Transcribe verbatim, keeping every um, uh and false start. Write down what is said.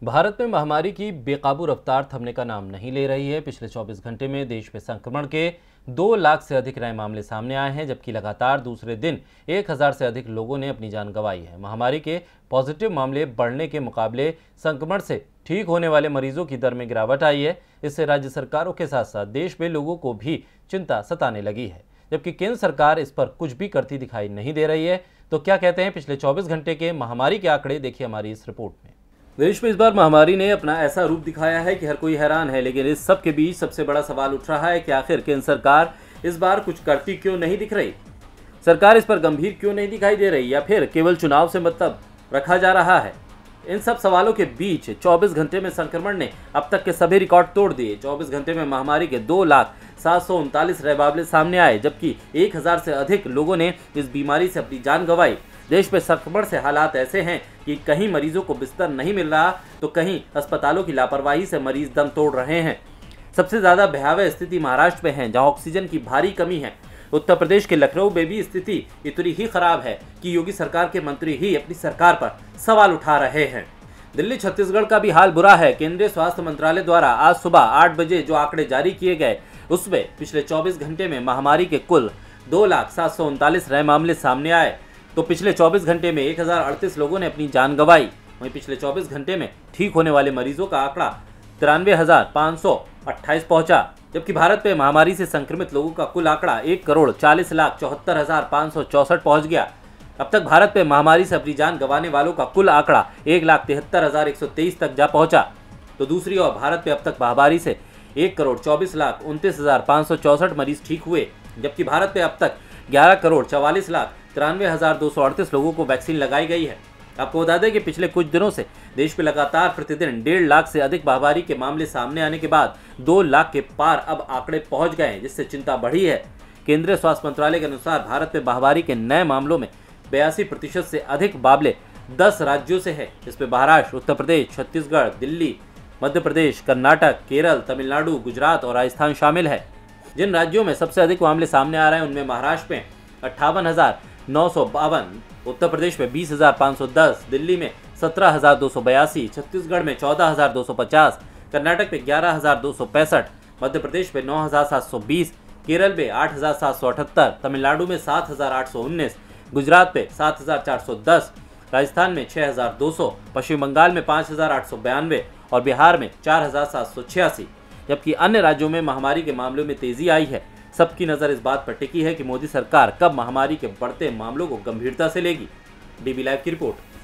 भारत में महामारी की बेकाबू रफ्तार थमने का नाम नहीं ले रही है। पिछले चौबीस घंटे में देश में संक्रमण के दो लाख से अधिक नए मामले सामने आए हैं, जबकि लगातार दूसरे दिन एक हज़ार से अधिक लोगों ने अपनी जान गंवाई है। महामारी के पॉजिटिव मामले बढ़ने के मुकाबले संक्रमण से ठीक होने वाले मरीजों की दर में गिरावट आई है। इससे राज्य सरकारों के साथ साथ देश में लोगों को भी चिंता सताने लगी है, जबकि केंद्र सरकार इस पर कुछ भी करती दिखाई नहीं दे रही है। तो क्या कहते हैं पिछले चौबीस घंटे के महामारी के आंकड़े, देखिए हमारी इस रिपोर्ट में। देश में इस बार महामारी ने अपना ऐसा रूप दिखाया है कि हर कोई हैरान है, लेकिन इस सब के बीच सबसे बड़ा सवाल उठ रहा है कि आखिर केंद्र सरकार इस बार कुछ करती क्यों नहीं दिख रही। सरकार इस पर गंभीर क्यों नहीं दिखाई दे रही, या फिर केवल चुनाव से मतलब रखा जा रहा है। इन सब सवालों के बीच चौबीस घंटे में संक्रमण ने अब तक के सभी रिकॉर्ड तोड़ दिए। चौबीस घंटे में महामारी के दो लाख सात सौ उनतालीस नए मामले सामने आए, जबकि एक हजार से अधिक लोगों ने इस बीमारी से अपनी जान गंवाई। देश में संक्रमण से हालात ऐसे हैं कि कहीं मरीजों को बिस्तर नहीं मिल रहा, तो कहीं अस्पतालों की लापरवाही से मरीज दम तोड़ रहे हैं। सबसे ज्यादा भयावह स्थिति महाराष्ट्र में है, जहां ऑक्सीजन की भारी कमी है। उत्तर प्रदेश के लखनऊ में भी स्थिति इतनी ही खराब है कि योगी सरकार के मंत्री ही अपनी सरकार पर सवाल उठा रहे हैं। दिल्ली छत्तीसगढ़ का भी हाल बुरा है। केंद्रीय स्वास्थ्य मंत्रालय द्वारा आज सुबह आठ बजे जो आंकड़े जारी किए गए, उसमें पिछले चौबीस घंटे में महामारी के कुल दो लाख सात सौ उनतालीस नए मामले सामने आए। तो पिछले चौबीस घंटे में एक हजार अड़तीस लोगों ने अपनी जान गंवाई। वहीं पिछले चौबीस घंटे में ठीक होने वाले मरीजों का आंकड़ा तिरानवे हजार पाँच सौ अट्ठाईस पहुंचा, जबकि भारत में महामारी से संक्रमित लोगों का कुल आंकड़ा एक करोड़ चालीस लाख चौहत्तर हजार पाँच सौ चौसठ पहुंच गया। अब तक भारत में महामारी से अपनी जान गंवाने वालों का कुल आंकड़ा एक लाख तिहत्तर हजार एक सौ तेईस तक जा पहुंचा। तो दूसरी ओर भारत में अब तक महामारी से एक करोड़ चौबीस लाख उनतीस हजार पाँच सौ चौसठ मरीज ठीक हुए, जबकि भारत में अब तक ग्यारह करोड़ चवालीस लाख तिरानवे हजार दो सौ अड़तीस लोगों को वैक्सीन लगाई गई है। आपको बता दें कि पिछले कुछ दिनों से देश में लगातार प्रतिदिन डेढ़ लाख से अधिक महामारी के मामले सामने आने के बाद दो लाख के पार अब आंकड़े पहुंच गए हैं, जिससे चिंता बढ़ी है। केंद्रीय स्वास्थ्य मंत्रालय के अनुसार भारत में महामारी के नए मामलों में बयासी प्रतिशत से अधिक मामले दस राज्यों से है। इसमें महाराष्ट्र, उत्तर प्रदेश, छत्तीसगढ़, दिल्ली, मध्य प्रदेश, कर्नाटक, केरल, तमिलनाडु, गुजरात और राजस्थान शामिल है। जिन राज्यों में सबसे अधिक मामले सामने आ रहे हैं उनमें महाराष्ट्र में अट्ठावन हजार नौ सौ बावन, उत्तर प्रदेश में बीस हजार पाँच सौ दस, दिल्ली में सत्रह हजार दो सौ बयासी, छत्तीसगढ़ में चौदह हजार दो सौ पचास, कर्नाटक में ग्यारह हजार दो सौ पैंसठ, मध्य प्रदेश में नौ हजार सात सौ बीस, केरल में आठ हजार सात सौ अठहत्तर, तमिलनाडु में सात हजार आठ सौ उन्नीस, गुजरात में सात हजार चार सौ दस, राजस्थान में छः हजार दो सौ, पश्चिम बंगाल में पाँच हजार आठ सौ बयानवे और बिहार में चार हजार सात सौ छियासी। जबकि अन्य राज्यों में महामारी के मामलों में तेजी आई है। सबकी नज़र इस बात पर टिकी है कि मोदी सरकार कब महामारी के बढ़ते मामलों को गंभीरता से लेगी। डीबी लाइव की रिपोर्ट।